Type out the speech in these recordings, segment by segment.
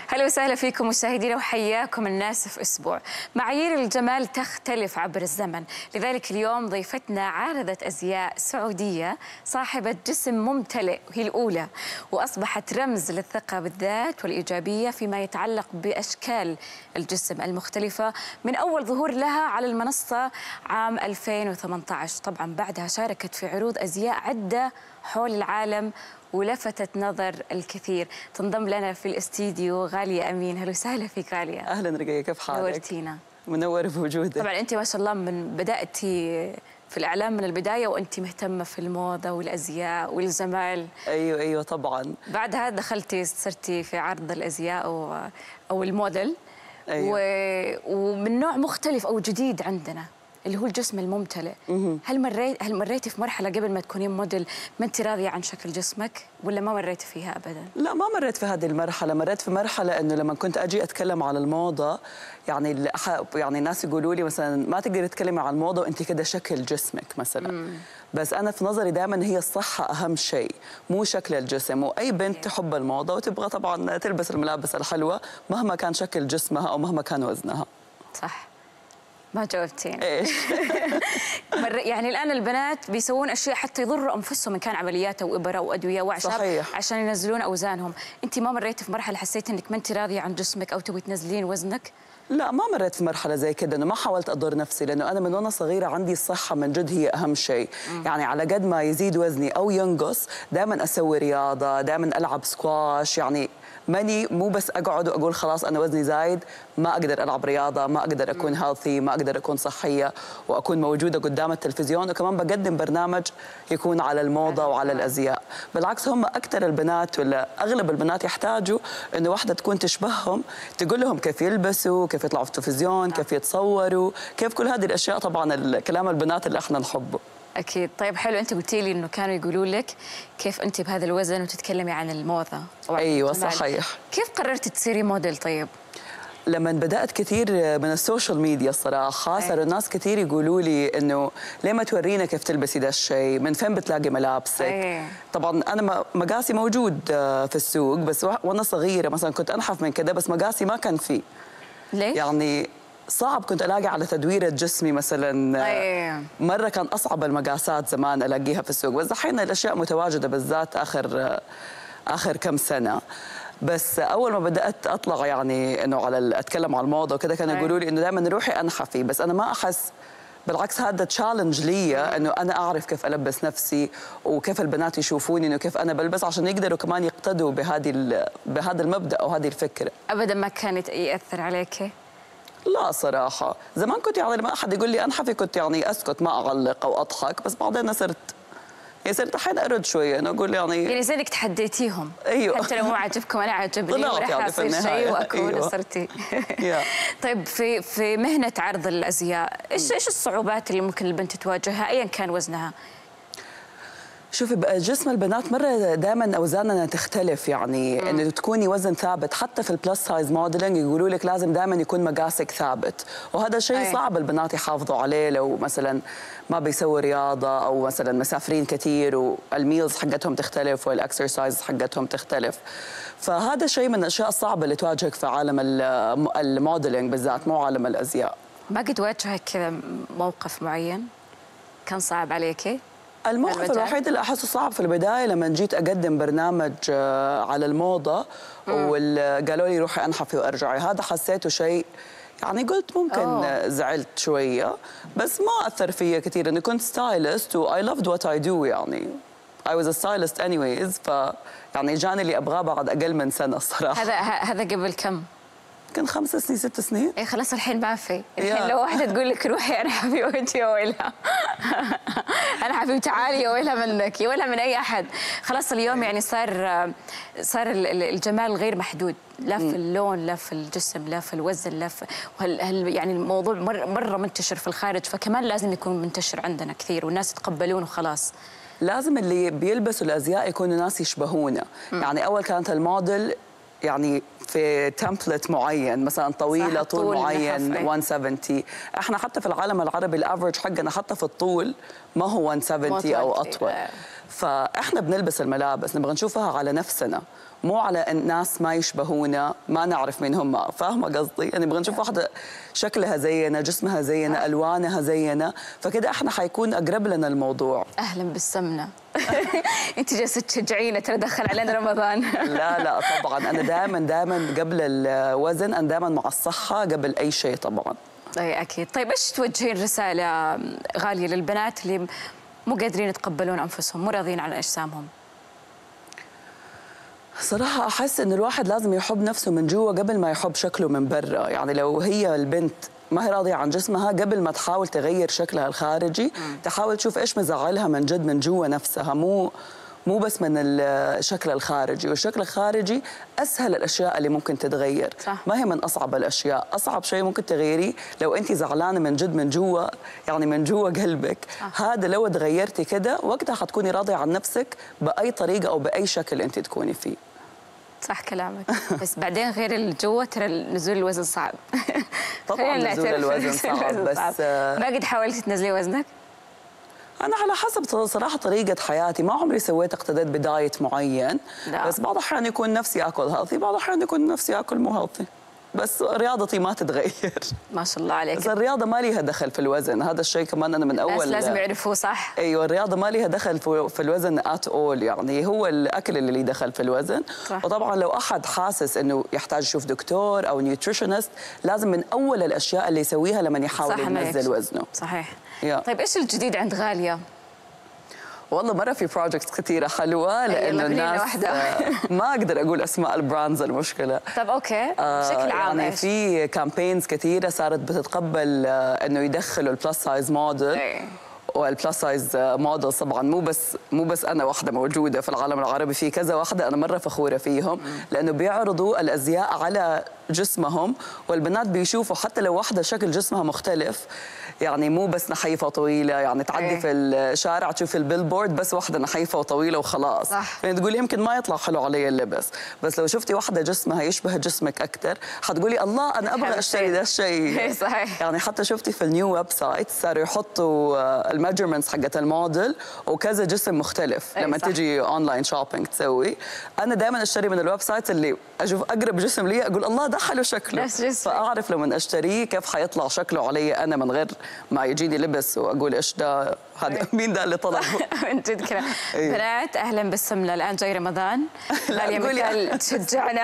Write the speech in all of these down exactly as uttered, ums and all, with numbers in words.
هلا وسهلا فيكم مشاهدينا وحياكم الناس في أسبوع. معايير الجمال تختلف عبر الزمن، لذلك اليوم ضيفتنا عارضة أزياء سعودية صاحبة جسم ممتلئ وهي الأولى، وأصبحت رمز للثقة بالذات والإيجابية فيما يتعلق بأشكال الجسم المختلفة من أول ظهور لها على المنصة عام ألفين وثمانية عشر. طبعا بعدها شاركت في عروض أزياء عدة حول العالم ولفتت نظر الكثير. تنضم لنا في الاستديو غالية أمين. هلا وسهلا فيك غالية. أهلا رقية، كيف حالك؟ نورتينا. منور بوجودك. طبعا أنت ما شاء الله من بدأتي في الإعلام من البداية وأنت مهتمة في الموضة والأزياء والجمال. أيوة أيوة طبعا. بعدها دخلتي صرتي في عرض الأزياء أو, أو الموديل. أيوة. و... ومن نوع مختلف أو جديد عندنا اللي هو الجسم الممتلئ. هل مريت هل مريتي في مرحله قبل ما تكونين موديل ما انت راضيه عن شكل جسمك ولا ما مريتي فيها ابدا؟ لا ما مريت في هذه المرحله، مريت في مرحله انه لما كنت اجي اتكلم على الموضه يعني يعني الناس يقولوا لي مثلا ما تقدري تتكلمي عن الموضه وانت كده شكل جسمك مثلا. مم. بس انا في نظري دائما هي الصحه اهم شيء مو شكل الجسم، واي بنت تحب الموضه وتبغى طبعا تلبس الملابس الحلوه مهما كان شكل جسمها او مهما كان وزنها. صح. ما جاوبتين. ايش؟ يعني الان البنات بيسوون اشياء حتى يضروا انفسهم ان كان عمليات او ابره او ادويه واعشاب. صحيح. عشان ينزلون اوزانهم. انت ما مريتي في مرحله حسيتي انك ما انت راضيه عن جسمك او تبغي تنزلين وزنك؟ لا ما مريت في مرحله زي كده، انه ما حاولت اضر نفسي، لانه انا من وانا صغيره عندي الصحه من جد هي اهم شيء. يعني على قد ما يزيد وزني او ينقص دائما اسوي رياضه، دائما العب سكواش، يعني ماني مو بس اقعد واقول خلاص انا وزني زايد ما اقدر العب رياضه، ما اقدر اكون هيلثي، ما اقدر اكون صحيه واكون موجوده قدام التلفزيون، وكمان بقدم برنامج يكون على الموضه وعلى الازياء. بالعكس هم اكثر البنات ولا اغلب البنات يحتاجوا انه واحده تكون تشبههم تقول لهم كيف يلبسوا، كيف يطلعوا في التلفزيون، كيف يتصوروا، كيف كل هذه الاشياء. طبعا الكلام البنات اللي احنا نحبه. أكيد. طيب حلو، أنت قلتي لي إنه كانوا يقولوا لك كيف أنت بهذا الوزن وتتكلمي عن الموضة. أيوة صحيح. كيف قررتي تصيري موديل طيب؟ لما بدأت كثير من السوشيال ميديا الصراحة صاروا الناس كثير يقولوا لي إنه ليه ما تورينا كيف تلبسي ده الشيء؟ من فين بتلاقي ملابسك؟ أيه. طبعا أنا مقاسي موجود في السوق، بس وأنا صغيرة مثلا كنت أنحف من كده بس مقاسي ما كان فيه. ليش؟ يعني صعب كنت الاقي على تدويره جسمي مثلا. أيه. مره كان اصعب المقاسات زمان الاقيها في السوق، بس دحين الاشياء متواجده بالذات اخر اخر كم سنه. بس اول ما بدات اطلع يعني انه على اتكلم عن الموضه وكذا كانوا يقولوا لي انه دائما روحي انحفي، بس انا ما احس، بالعكس هذا تشالنج لي انه انا اعرف كيف البس نفسي وكيف البنات يشوفوني انه كيف انا بلبس عشان يقدروا كمان يقتدوا بهذه بهذا المبدا او هذه الفكره. ابدا ما كانت ياثر عليك؟ لا صراحة، زمان كنت يعني لما أحد يقول لي أنحفي كنت يعني أسكت ما أعلق أو أضحك، بس بعدين صرت يعني صرت أحيان أرد شوية أنا أقول يعني يعني زي إنك تحديتيهم. أيوه حتى لو مو عاجبكم أنا عاجبني وراح يعني أصير شيء وأكون أيوه. صرتي. طيب في في مهنة عرض الأزياء إيش إيش الصعوبات اللي ممكن البنت تواجهها أيا كان وزنها؟ شوفي جسم البنات مره دائما اوزاننا تختلف، يعني مم. انه تكوني وزن ثابت حتى في البلس سايز موديلنج يقولوا لك لازم دائما يكون مقاسك ثابت، وهذا شيء أيه. صعب البنات يحافظوا عليه لو مثلا ما بيسووا رياضه او مثلا مسافرين كثير والميلز حقتهم تختلف والاكسرسايز حقتهم تختلف. فهذا شيء من الاشياء الصعبه اللي تواجهك في عالم الموديلنج بالذات مو عالم الازياء. ما قد واجهك كذا موقف معين كان صعب عليكي؟ الموقف الوحيد اللي احسه صعب في البدايه لما جيت اقدم برنامج على الموضه وقالوا لي روحي انحفي وارجعي، هذا حسيته شيء يعني قلت ممكن أوه. زعلت شويه بس ما اثر فيا كثير، اني كنت ستايلست و I loved what I do، يعني I was a stylist anyways، ف يعني جاني اللي ابغاه بعد اقل من سنه الصراحه. هذا هذا قبل كم؟ كان خمس سنين ست سنين. اي خلاص الحين ما في، الحين لو واحده تقول لك روحي انحفي وانت يا ويلها انحفي وتعالي يا ويلها منك يا ويلها من اي احد. خلاص اليوم يعني صار صار الجمال غير محدود، لا في اللون لا في الجسم لا في الوزن لا في وهل يعني الموضوع مره مره منتشر في الخارج، فكمان لازم يكون منتشر عندنا كثير والناس يتقبلونه خلاص. لازم اللي بيلبسوا الازياء يكونوا ناس يشبهونا. مم. يعني اول كانت الموديل يعني في تمبلت معين مثلا طويله طول, طول معين مية وسبعين، احنا حتى في العالم العربي الافرج حقنا حتى في الطول ما هو مية وسبعين او اطول. فاحنا بنلبس الملابس نبغى نشوفها على نفسنا، مو على الناس ما يشبهونا، ما نعرف مين هم. فاهمه قصدي؟ يعني نبغى نشوف واحده شكلها زينا، جسمها زينا، الوانها زينا، فكده احنا حيكون اقرب لنا الموضوع. اهلا بالسمنه. انت جالسه تشجعينا ترى دخل علينا رمضان. لا لا طبعا انا دائما دائما قبل الوزن، انا دائما مع الصحه قبل اي شيء طبعا. اي اكيد. طيب ايش توجهين رساله غاليه للبنات اللي مو قادرين يتقبلون انفسهم، مو راضيين عن اجسامهم؟ صراحة أحس إن الواحد لازم يحب نفسه من جوا قبل ما يحب شكله من برا. يعني لو هي البنت ما هي راضية عن جسمها، قبل ما تحاول تغير شكلها الخارجي م. تحاول تشوف إيش مزعلها من جد من جوا نفسها، مو مو بس من الشكل الخارجي. والشكل الخارجي أسهل الأشياء اللي ممكن تتغير، صح. ما هي من أصعب الأشياء. أصعب شيء ممكن تغيريه لو أنت زعلانة من جد من جوا، يعني من جوا قلبك. صح. هذا لو تغيرتي كده وقتها حتكوني راضية عن نفسك بأي طريقة أو بأي شكل أنت تكوني فيه. صح كلامك. بس بعدين غير الجو ترى نزول الوزن صعب. طبعا نزول الوزن صعب. بس ما قد حاولتي تنزلي وزنك؟ أنا على حسب صراحة طريقة حياتي، ما عمري سويت اقتديت بدايت معين. لا. بس بعض الأحيان يكون نفسي آكل هيلثي، بعض الأحيان يكون نفسي آكل مو هيلثي. بس رياضتي ما تتغير. ما شاء الله عليك. بس الرياضة ما ليها دخل في الوزن، هذا الشيء كمان أنا من أول. بس لازم يعرفوه صح؟ أيوة الرياضة ما ليها دخل في الوزن آت أول، يعني هو الأكل اللي ليه دخل في الوزن. صح. وطبعا لو أحد حاسس إنه يحتاج يشوف دكتور أو نيوتريشنست، لازم من أول الأشياء اللي يسويها لما يحاول ينزل وزنه. صحيح. يا. طيب إيش الجديد عند غالية؟ والله مرة في بروجكتس كثيرة حلوة، لأنه الناس ما أقدر أقول أسماء البراندز المشكلة. طب أوكي بشكل عام يعني في كامبينز كثيرة صارت بتتقبل إنه يدخلوا البلس سايز موديل. والبلس سايز موديل طبعا مو بس مو بس انا واحده موجوده في العالم العربي، في كذا واحده انا مره فخوره فيهم، لانه بيعرضوا الازياء على جسمهم، والبنات بيشوفوا حتى لو واحده شكل جسمها مختلف، يعني مو بس نحيفه طويله، يعني تعدي أيه. في الشارع تشوف البيلبورد بس واحده نحيفه وطويله وخلاص، صح. يعني تقولي يمكن ما يطلع حلو علي اللبس، بس لو شفتي واحده جسمها يشبه جسمك اكثر حتقولي الله انا ابغى اشتري ذا الشيء. صحيح. يعني حتى شفتي في النيو ويب سايت صاروا يحطوا الميجرمنتس حقت الموديل وكذا جسم مختلف. أيه لما صح. تجي اونلاين شوبينج تسوي، انا دائما اشتري من الويب سايت اللي اشوف اقرب جسم لي اقول الله ده حلو شكله، فاعرف لما اشتريه كيف حيطلع شكله علي انا من غير ما يجيني لبس واقول ايش ده هذا مين ده اللي طلبه. من جد كذا. بنات اهلا بالسمنه، الان جاي رمضان، غاليه مثال تشجعنا.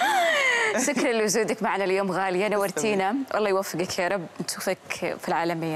شكرا لوجودك معنا اليوم غاليه، نورتينا، الله يوفقك يا رب، نشوفك في العالميه.